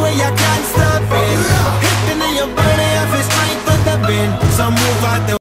way I can't stop it. Hitting in your body, I feel strength with the bend. So move out the